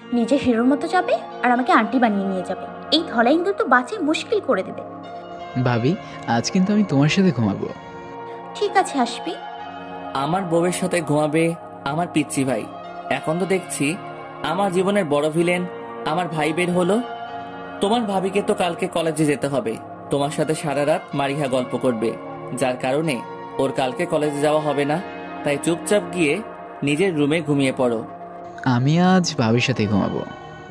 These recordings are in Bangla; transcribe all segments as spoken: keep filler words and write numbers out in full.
নিজে হিরোর মতো যাবে আর আমাকে আন্টি বানিয়ে নিয়ে যাবে। এই ধলা ইন্দুর তো বাঁচে মুশকিল করে দেবে। ভাবি, আজ কিন্তু আমি তোমার সাথে ঘুমাবো। ঠিক আছে আসবি। আমার বউয়ের সাথে ঘুমাবে আমার পিচ্চি ভাই। এখন তো দেখছি আমার জীবনের বড় ভিলেন আমার ভাই বের হলো। তোমার ভাবিকে তো কালকে কলেজে যেতে হবে। তোমার সাথে সারা রাত মারিহা গল্প করবে, যার কারণে ওর কালকে কলেজে যাওয়া হবে না। তাই চুপচাপ গিয়ে নিজের রুমে ঘুমিয়ে পড়ো। আমি আজ ভাবির সাথে ঘুমাবো।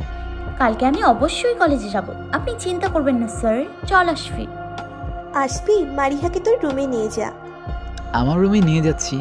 কালকে আমি অবশ্যই কলেজে যাব, আপনি চিন্তা করবেন না স্যার। চল আসবি। আসবি, মারিহাকে তোর রুমে নিয়ে যা। আমার রুমে নিয়ে যাচ্ছি।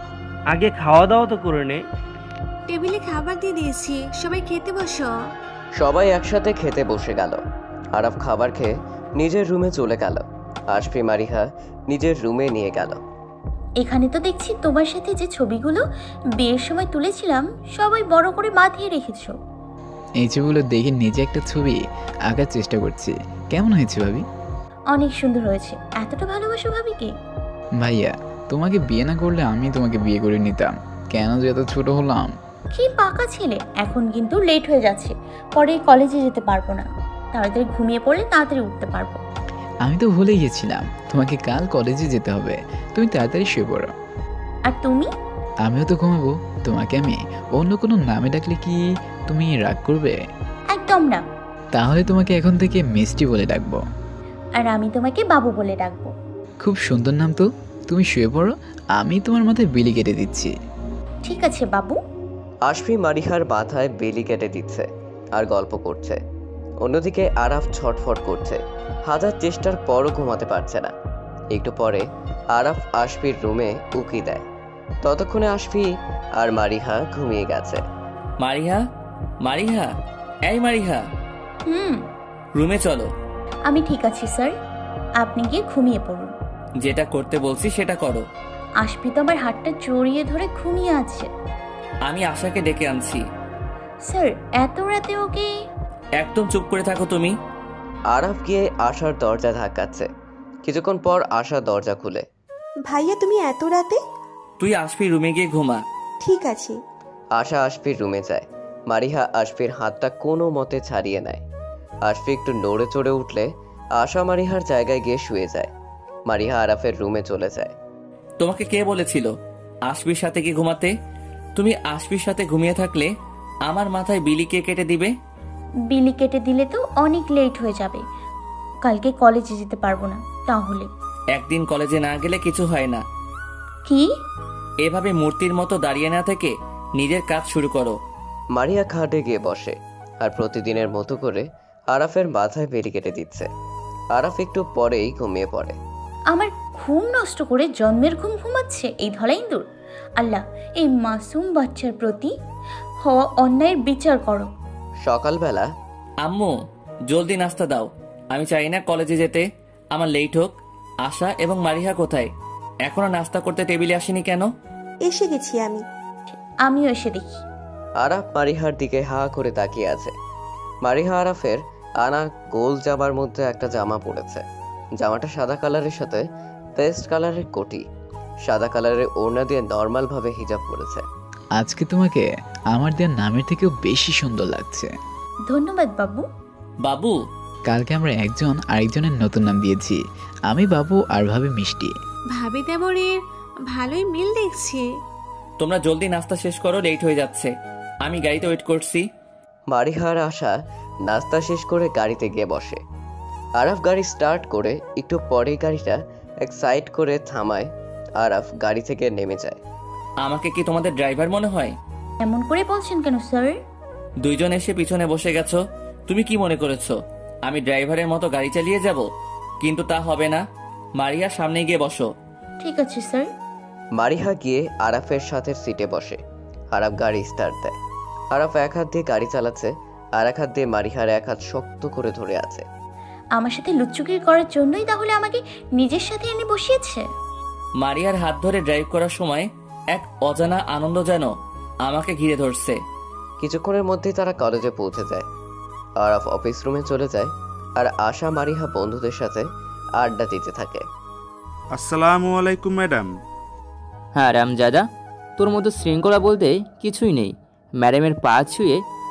আগে খাওয়া দাওয়া তো করে নে। টেবিলে খাবার দিয়ে দিয়েছি, সবাই খেতে বসো। সবাই একসাথে খেতে বসে গেল। আরাফ খাবার খেয়ে নিজের রুমে চলে গেল। আশফি মারিহা নিজের রুমে নিয়ে গেল। এখানে তো দেখছি তোমার সাথে যে ছবিগুলো বিয়ের সময় তুলেছিলাম সবাই বড় করে বাঁধিয়ে রেখেছো। এই ছবিগুলো দেখে নিজে একটা ছবি আঁকার চেষ্টা করছি। কেমন হয়েছে ভাবি? অনেক সুন্দর হয়েছে। এতটা ভালোবাসো ভাবিকে? ভাইয়া, তোমাকে বিয়ে না করলে আমি তোমাকে বিয়ে করে নিতাম। কেন যে এত ছোট হলাম। কি পাকা ছেলে। এখন কিন্তু লেট হয়ে যাচ্ছে, পরে কলেজে যেতে পারবো না। তাড়াতাড়ি ঘুমিয়ে পড়লে তাড়াতাড়ি উঠতে পারবো। আমি তো ভুলে গেছিলাম তোমাকে কাল কলেজে যেতে হবে। তুমি তাড়াতাড়ি শুয়ে পড়ো। আর তুমি? আমিও তো ঘুমাবো। তোমাকে আমি অন্য কোনো নামে ডাকলে কি তুমি রাগ করবে? একদম না। তাহলে তোমাকে এখন থেকে মিষ্টি বলে ডাকবো। আর আমি তোমাকে বাবু বলে ডাকবো। খুব সুন্দর নাম তো। তুমি শুয়ে পড়ো, আমি তোমার মাথায় বিলি কেটে দিচ্ছি। ঠিক আছে বাবু। আশফি মারিহার মাথায় বেলি কেটে দিচ্ছে আর গল্প করছে। অন্যদিকে আরাফ ছটফট করছে। হাজার চেষ্টার পরও ঘুমাতে পারছে না। একটু পরে আরাফ আশফির রুমে উকি দেয়। ততক্ষণে আশফি আর মারিহা ঘুমিয়ে গেছে। মারিহা, মারিহা, এই মারিহা, হুম, রুমে চলো। আমি ঠিক আছি স্যার, আপনি গিয়ে ঘুমিয়ে পড়ুন। যেটা করতে বলছি সেটা করো। আশফি তো আমার হাতটা জড়িয়ে ধরে ঘুমিয়ে আছে। আমি আশাকে ডেকে আনছি। স্যার এত রাতে ওকে? একদম চুপ করে থাকো তুমি। আরাফ গিয়ে আশার দরজা ধাক্কাচ্ছে। কিছুক্ষণ পর আশা দরজা খুলে। ভাইয়া তুমি এত রাতে? তুই আশফি রুমে গিয়ে ঘুমা। ঠিক আছে। আশা আশফির রুমে যায়। মারিহা আশফির হাতটা কোনো মতে ছাড়িয়ে নেয়। আশফি একটু নড়ে চড়ে উঠলে আশা মারিহার জায়গায় গিয়ে শুয়ে যায়। মারিহা আরাফের রুমে চলে যায়। তোমাকে কে বলেছিল আশফির সাথে কি ঘুমাতে? তুমি আশফির সাথে ঘুমিয়ে থাকলে আমার মাথায় বিলি কে কেটে দিবে? বিলি কেটে দিলে তো অনেক লেট হয়ে যাবে, কালকে কলেজে যেতে পারবো না। তাহলে একদিন কলেজে না গেলে কিছু হয় না। কি? এভাবে মূর্তির মতো দাঁড়িয়ে না থেকে নিজের কাজ শুরু করো। মারিয়া খাটে গিয়ে বসে আর প্রতিদিনের মতো করে আরাফের মাথায় বেলি কেটে দিচ্ছে। আরাফ একটু পরেই ঘুমিয়ে পড়ে। আমার ঘুম নষ্ট করে জন্মের ঘুম ঘুমাচ্ছে এই ধলা ইন্দুর। আল্লাহ, এই মাসুম বাচ্চার প্রতি হওয়া অন্যায়ের বিচার করো। সকালবেলা আম্মু, জলদি নাস্তা দাও। আমি চাই না কলেজে যেতে, আমার লেট হোক। আশা এবং মারিহা কোথায়? এখনো নাস্তা করতে টেবিলে আসেনি কেন? এসে গেছি আমি। আমিও এসে দেখি। আরাফ মারিহার দিকে হা করে তাকিয়ে আছে। মারিহা আরাফের আনা গোল জামার মধ্যে একটা জামা পরেছে। জামাটা সাদা কালারের সাথে পেস্ট কালারের কোটি। সাদা কালারের ওড়না দিয়ে নর্মাল ভাবে হিজাব পরেছে। আজকে তোমাকে আমার দেওয়ার নামের থেকেও বেশি সুন্দর লাগছে। ধন্যবাদ বাবু। বাবু? কালকে আমরা একজন আরেকজনের নতুন নাম দিয়েছি। আমি বাবু আর ভাবি মিষ্টি। ভাবি দেবরের ভালোই মিল দেখছি। তোমরা জলদি নাস্তা শেষ করো, লেট হয়ে যাচ্ছে। আমি গাড়িতে ওয়েট করছি। মারিহার আশা নাস্তা শেষ করে গাড়িতে গিয়ে বসে। আরাফ গাড়ি স্টার্ট করে একটু পরেই গাড়িটা এক সাইড করে থামায়। আরাফ গাড়ি থেকে নেমে যায়। আমাকে কি তোমাদের ড্রাইভার মনে হয়? এমন করে বলছেন কেন স্যার? দুইজন এসে পিছনে বসে গেছো, তুমি কি মনে করেছো আমি ড্রাইভারের মতো গাড়ি চালিয়ে যাব? কিন্তু তা হবে না। মারিয়া, সামনে গিয়ে বসো। ঠিক আছে স্যার। মারিহা গিয়ে আরাফের সাথে সিটে বসে। আরাফ গাড়ি স্টার্ট দেয়। আরাফ এক হাত দিয়ে গাড়ি চালাচ্ছে আর এক হাত দিয়ে মারিহার এক হাত শক্ত করে ধরে আছে। আমার সাথে লুচ্চুগিরি করার জন্যই তাহলে আমাকে নিজের সাথে এনে বসিয়েছে। মারিয়ার হাত ধরে ড্রাইভ করার সময় এক অজানা আনন্দ যেন আমাকে ঘিরে ধরছে। কিছুক্ষণের মধ্যেই তারা কলেজে পৌঁছে যায়। আরাফ অফিস রুমে চলে যায় আর আশা মারিহা বন্ধুদের সাথে আড্ডা দিতে থাকে। আসসালামু আলাইকুম ম্যাডাম। হ্যাঁ রামজাদা, তোর মতো শৃঙ্খলা বলতে কিছুই নেই। ম্যাডামের পা ছুঁয়ে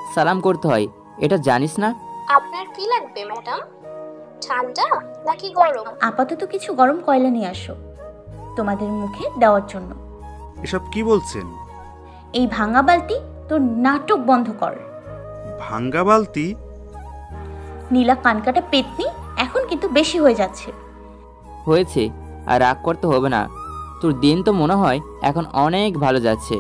সালাম করতে হয়, এটা জানিস না? আপনার কি লাগবে ম্যাডাম? ঠান্ডা নাকি গরম? আপাতত কিছু গরম কয়লা নিয়ে আসো তোমাদের মুখে দেওয়ার জন্য। এসব কি বলছেন? এই ভাঙা বালতি তোর নাটক বন্ধ কর। ভাঙ্গা বালতি? নীলা কানকাটা পেতনি, এখন কিন্তু বেশি হয়ে যাচ্ছে। হয়েছে, আর রাগ করতে হবে না। তোর দিন তো মনে হয় এখন অনেক ভালো যাচ্ছে।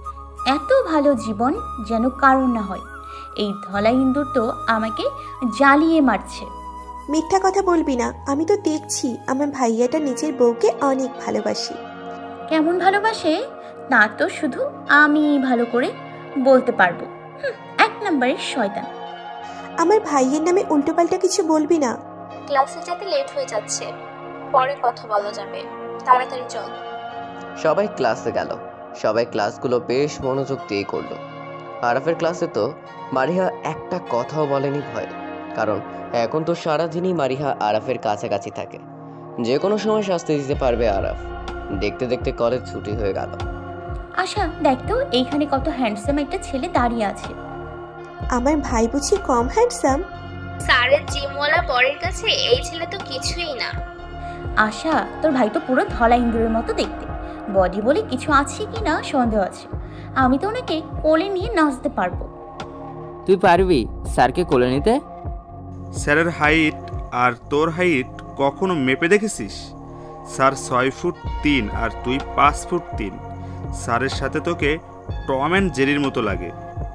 এত ভালো জীবন যেন কারণ না হয়। এই ধলা ইন্দুর তো আমাকে জ্বালিয়ে মারছে। মিথ্যা কথা বলবি না, আমি তো দেখছি আমার ভাইয়াটা নিজের বউকে অনেক ভালোবাসে। কেমন ভালোবাসে তা তো শুধু আমি ভালো করে বলতে পারবো। এক নম্বরের শয়তান। আমার ভাইয়ের নামে উল্টোপাল্টা কিছু বলবি না। ক্লাসে যেতে লেট হয়ে যাচ্ছে, পরে কথা বলা যাবে, তাড়াতাড়ি চল। সবাই ক্লাসে গেল। সবাই ক্লাসগুলো বেশ মনোযোগ দিয়ে করলো। আরাফের ক্লাসে তো মারিহা একটা কথাও বলেনি ভয়ে, কারণ এখন তো সারাদিনই মারিহা আরাফের কাছাকাছি থাকে। যে কোনো সময় শাস্তি দিতে পারবে আরাফ। দেখতে দেখতে কলেজ ছুটি হয়ে গেল। আশা, দেখ তো এইখানে কত হ্যান্ডসাম একটা ছেলে দাঁড়িয়ে আছে। আমার ভাই বুঝি কম হ্যান্ডসাম? স্যারের জিমওয়ালা বরের কাছে এই ছেলে তো কিছুই না। আশা, তোর ভাই তো পুরো ধলা ইন্দুরের মতো দেখতে। বডি বলে কিছু আছে কি না সন্দেহ আছে। আমি তো ওনাকে কোলে নিয়ে নাচতে পারবো। তুই পারবি স্যারকে কোলে নিতে? স্যারের হাইট আর তোর হাইট কখনো মেপে দেখেছিস? স্যার ছয় ফুট তিন আর তুই পাঁচ ফুট তিন। স্যারের সাথে তোকে টম অ্যান্ড জেরির মতো লাগে।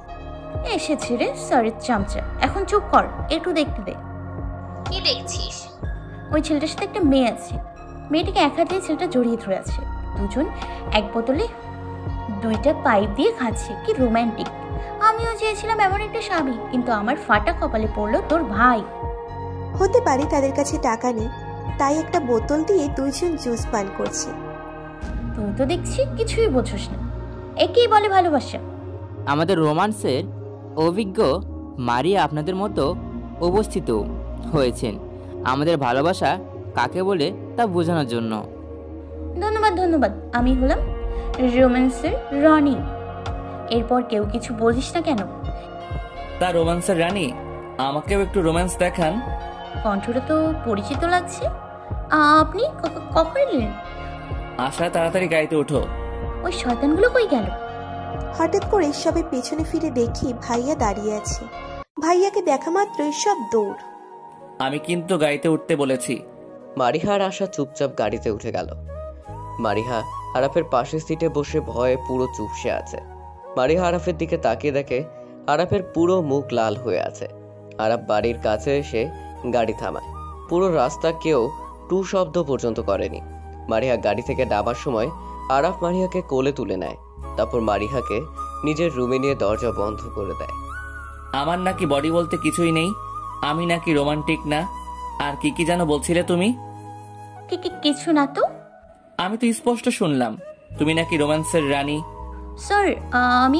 এসেছে রে স্যারের চামচা, এখন চুপ কর, একটু দেখতে দে। কি দেখছিস? ওই ছেলেটার সাথে একটা মেয়ে আছে। মেয়েটাকে এক হাত দিয়ে ছেলেটা জড়িয়ে ধরে আছে। দুজন এক বোতলে দুইটা পাইপ দিয়ে খাচ্ছে। কি রোম্যান্টিক। আমিও চেয়েছিলাম এমন একটা স্বামী, কিন্তু আমার ফাটা কপালে পড়লো তোর ভাই। হতে পারে তাদের কাছে টাকা নেই, তাই একটা বোতল দিয়ে দুইজন জুস পান করছে। তুই তো দেখছি কিছুই বোঝস না। একেই বলে ভালোবাসা। আমাদের রোমান্সের অভিজ্ঞ মারিয়া আপনাদের মতো অবস্থিত হয়েছেন আমাদের ভালোবাসা কাকে বলে তা বোঝানোর জন্য। ধন্যবাদ ধন্যবাদ। আমি হলাম রোম্যান্সের রানী। এরপর কেউ কিছু বলিস না কেন? তা রোম্যান্সের রানী, আমাকেও একটু রোম্যান্স দেখান। কণ্ঠটা তো পরিচিত লাগছে। আপনি কখন এলেন? আশা, তাড়াতাড়ি গাড়িতে ওঠো। ওই শয়তানগুলো কই গেল? হঠাৎ করে সবাই পেছনে ফিরে দেখি ভাইয়া দাঁড়িয়ে আছে। ভাইয়াকে দেখা মাত্রই সব দৌড়। আমি কিন্তু গাড়িতে উঠতে বলেছি। মারিহা আর আশা চুপচাপ গাড়িতে উঠে গেল। মারিহা আরাফের পাশের সিটে বসে ভয়ে পুরো চুপসে আছে। মারিহা আরাফের দিকে তাকিয়ে দেখে আরাফের পুরো মুখ লাল হয়ে আছে। আরাফ বাড়ির কাছে এসে গাড়ি থামায়। পুরো রাস্তা কেউ টু শব্দ পর্যন্ত করেনি। মারিহা গাড়ি থেকে নামার সময় আরাফ মারিহাকে কোলে তুলে নেয়। তারপর মারিহাকে নিজের রুমে নিয়ে দরজা বন্ধ করে দেয়। আমার নাকি বডি বলতে কিছুই নেই, আমি নাকি রোমান্টিক না, আর কি কি যেন বলছিলে তুমি? কি কি কিছু না তো। আমি তো স্পষ্ট শুনলাম তুমি নাকি রোম্যান্সের রানী। স্যার, আমি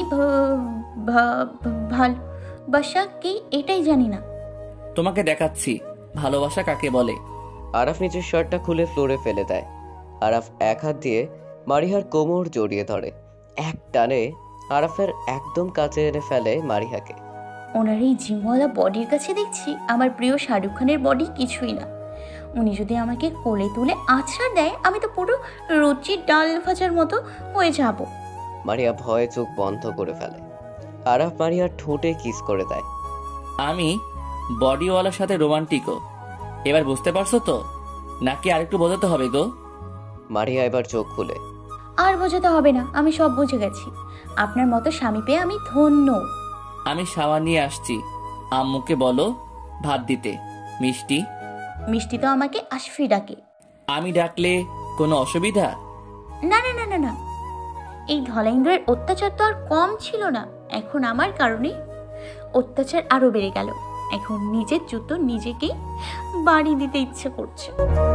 ভালোবাসা কি এটাই জানি না। তোমাকে দেখাচ্ছি ভালোবাসা কাকে বলে। আরাফ নিজের শার্টটা খুলে ফ্লোরে ফেলে দেয়। আরাফ এক হাত দিয়ে মারিহার কোমর জড়িয়ে ধরে। এক টানে আরাফের একদম কাছে এনে ফেলে মারিহাকে। ওনার এই জিমওয়ালা বডির কাছে দেখছি আমার প্রিয় শাহরুখ খানের বডি কিছুই না। উনি যদি আমাকে কোলে তুলে আছড় দেয়, আমি তো পুরো রুচির ডাল ভাজার মতো হয়ে যাব। মারিয়া ভয়ে চোখ বন্ধ করে ফেলে। আরাফ মারিয়ার ঠোঁটে কিস করে দেয়। আমি বডিওয়ালার সাথে রোমান্টিকও। এবার বুঝতে পারছো তো, নাকি আরেকটু বোঝাতে হবে গো? মারিয়া এবার চোখ খুলে। আর বোঝাতে হবে না, আমি সব বুঝে গেছি। আপনার মতো স্বামী পেয়ে আমি ধন্য। আমি শাওয়ার নিয়ে আসছি, আম্মুকে বলো ভাত দিতে। মিষ্টি মিষ্টি তো আমাকে আশফি ডাকে। আমি ডাকলে কোনো অসুবিধা? না না না না না, এই ধলেন্দ্রের অত্যাচার তো আর কম ছিল না। এখন আমার কারণে অত্যাচার আরো বেড়ে গেল। এখন নিজের জুতো নিজেকেই বাড়ি দিতে ইচ্ছে করছে।